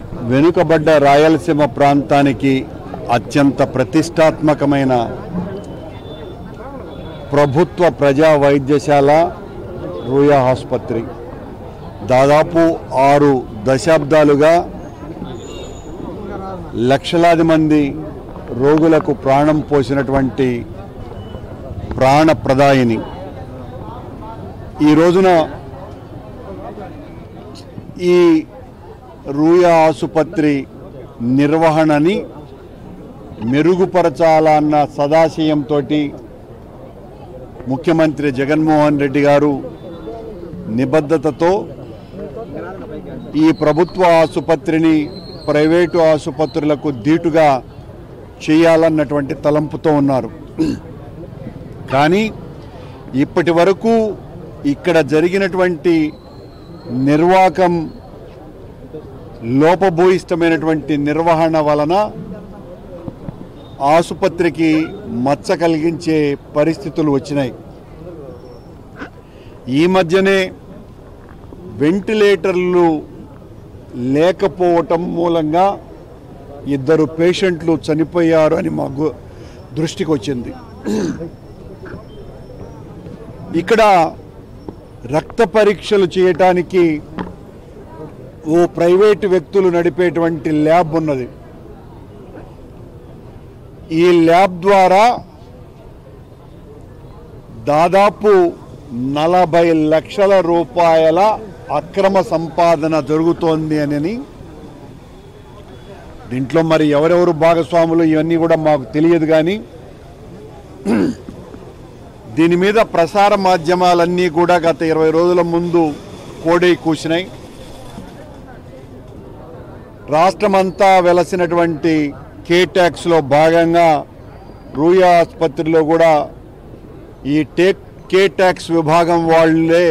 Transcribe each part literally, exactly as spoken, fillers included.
వెనుకబడ్డ రాయలసీమ ప్రాంతానికి అత్యంత ప్రతిష్టాత్మకమైన ప్రభుత్వ ప్రజా వైద్యశాల రూయా ఆసుపత్రి దాదాపు ఆరు దశాబ్దాలుగా లక్షలాది మంది రోగులకు ప్రాణం పోసినటువంటి ప్రాణప్రదాయిని ఈ రోజున ఈ రూయా ఆసుపత్రి నిర్వహణని మెరుగుపరచాలన్న సదాశయంతో ముఖ్యమంత్రి జగన్మోహన్ రెడ్డి గారు నిబద్ధతతో ఈ ప్రభుత్వ ఆసుపత్రిని ప్రైవేటు ఆసుపత్రులకు దీటుగా చేయాలన్నటువంటి తలంపుతో ఉన్నారు. కానీ ఇప్పటి వరకు ఇక్కడ జరిగినటువంటి నిర్వాహకం లోపభూయిష్టమైనటువంటి నిర్వహణ వలన ఆసుపత్రికి మచ్చ కలిగించే పరిస్థితులు వచ్చినాయి. ఈ మధ్యనే వెంటిలేటర్లు లేకపోవటం మూలంగా ఇద్దరు పేషెంట్లు చనిపోయారు అని మాకు దృష్టికి వచ్చింది. ఇక్కడ రక్త పరీక్షలు చేయటానికి ఓ ప్రైవేటు వ్యక్తులు నడిపేటువంటి ల్యాబ్ ఉన్నది. ఈ ల్యాబ్ ద్వారా దాదాపు నలభై లక్షల రూపాయల అక్రమ సంపాదన జరుగుతోంది అని, దీంట్లో మరి ఎవరెవరు భాగస్వాములు ఇవన్నీ కూడా మాకు తెలియదు. కానీ దీని మీద ప్రసార మాధ్యమాలన్నీ కూడా గత ఇరవై రోజుల ముందు కోడై కూసినాయి. రాష్ట్రమంతా వెలసినటువంటి కే ట్యాక్స్లో భాగంగా రూయా ఆసుపత్రిలో కూడా ఈ టేక్ కే ట్యాక్స్ విభాగం వాళ్ళే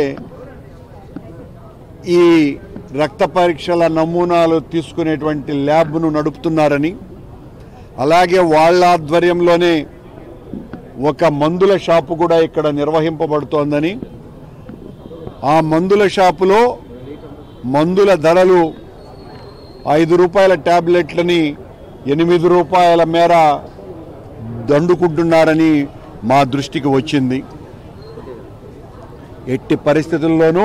ఈ రక్త పరీక్షల నమూనాలు తీసుకునేటువంటి ల్యాబ్ను నడుపుతున్నారని, అలాగే వాళ్ళ ఆధ్వర్యంలోనే ఒక మందుల షాపు కూడా ఇక్కడ నిర్వహింపబడుతోందని, ఆ మందుల షాపులో మందుల ధరలు ఐదు రూపాయల ట్యాబ్లెట్లని ఎనిమిది రూపాయల మేర దండుకుంటున్నారని మా దృష్టికి వచ్చింది. ఎట్టి పరిస్థితుల్లోనూ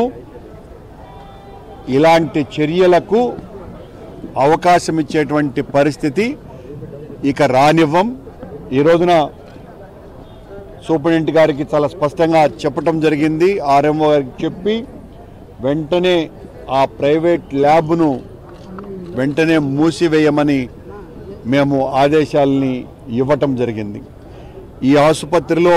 ఇలాంటి చర్యలకు అవకాశం ఇచ్చేటువంటి పరిస్థితి ఇక రానివ్వం. ఈ రోజున సూపరింటెండెంట్ గారికి చాలా స్పష్టంగా చెప్పటం జరిగింది. ఆర్ఎంఓ గారికి చెప్పి వెంటనే ఆ ప్రైవేట్ ల్యాబ్ను వెంటనే మూసివేయమని మేము ఆదేశాలని ఇవ్వటం జరిగింది. ఈ ఆసుపత్రిలో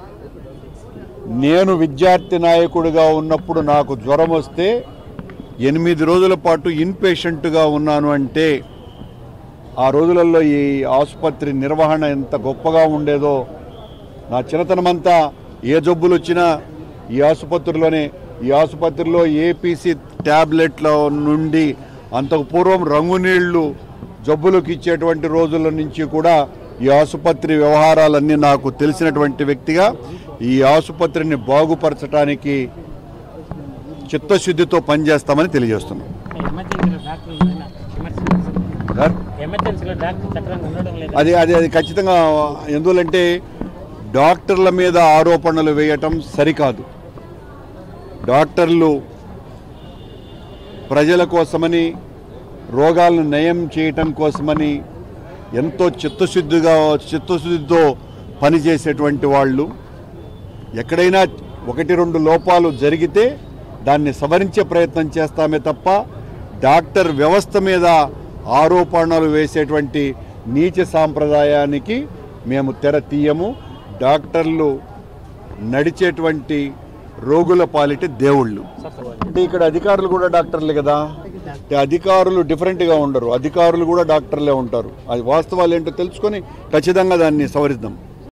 నేను విద్యార్థి నాయకుడిగా ఉన్నప్పుడు నాకు జ్వరం వస్తే ఎనిమిది రోజుల పాటు ఇన్పేషెంట్గా ఉన్నాను అంటే ఆ రోజులలో ఈ ఆసుపత్రి నిర్వహణ ఎంత గొప్పగా ఉండేదో నా చిన్నతనమంతా ఏ జబ్బులు వచ్చినా ఈ ఆసుపత్రిలోనే, ఈ ఆసుపత్రిలో ఏపీసీ ట్యాబ్లెట్ల నుండి అంతకు పూర్వం రంగునీళ్లు జబ్బులకు ఇచ్చేటువంటి రోజుల నుంచి కూడా ఈ ఆసుపత్రి వ్యవహారాలన్నీ నాకు తెలిసినటువంటి వ్యక్తిగా ఈ ఆసుపత్రిని బాగుపరచడానికి చిత్తశుద్ధితో పనిచేస్తామని తెలియజేస్తున్నాం. అది అది అది ఖచ్చితంగా. ఎందువల్లంటే డాక్టర్ల మీద ఆరోపణలు వేయటం సరికాదు. డాక్టర్లు ప్రజల కోసమని, రోగాలను నయం చేయటం కోసమని ఎంతో చిత్తశుద్ధిగా చిత్తశుద్ధితో పనిచేసేటువంటి వాళ్ళు. ఎక్కడైనా ఒకటి రెండు లోపాలు జరిగితే దాన్ని సవరించే ప్రయత్నం చేస్తామే తప్ప డాక్టర్ వ్యవస్థ మీద ఆరోపణలు వేసేటువంటి నీచ సాంప్రదాయానికి మేము తెర తీయము. డాక్టర్లు నడిచేటువంటి రోగుల పాలిటి దేవుళ్ళు. అంటే ఇక్కడ అధికారులు కూడా డాక్టర్లే కదా. అధికారులు డిఫరెంట్గా ఉండరు, అధికారులు కూడా డాక్టర్లే ఉంటారు. అది వాస్తవాలు ఏంటో తెలుసుకొని ఖచ్చితంగా దాన్ని సవరిద్దాం.